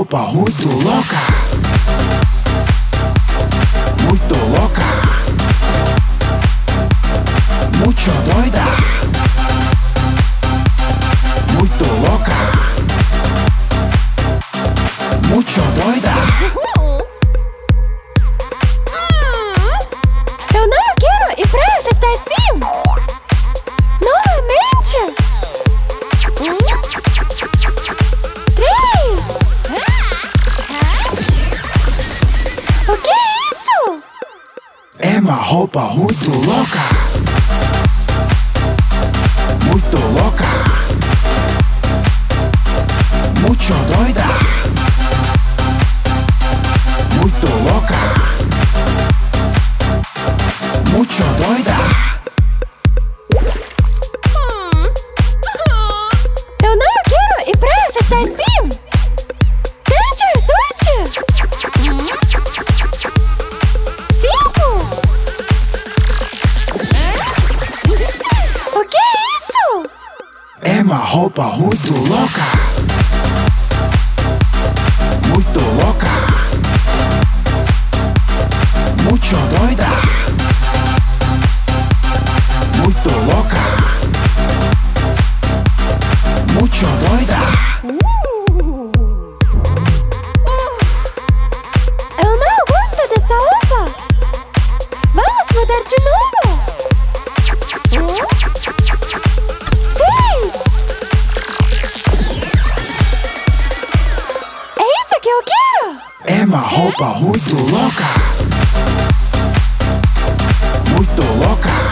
roupa muito louca. Muito louca. Mucho doida. Muito louca. Mucho doida. Eu não quero ir pra festa assim. Novamente. Três. O que é isso? É uma roupa muito louca. Muito louca. Mucho doida. Muito louca. Mucho doida. Eu não quero ir pra festa assim. Tentar, sorte. Cinco. O que é isso? É uma roupa muito louca. Muito louca. Mucho doida. Muito louca. Mucho doida. Eu não gosto dessa roupa. Vamos mudar de novo. Seis. É isso que eu quero. É uma roupa muito louca. Muito louca.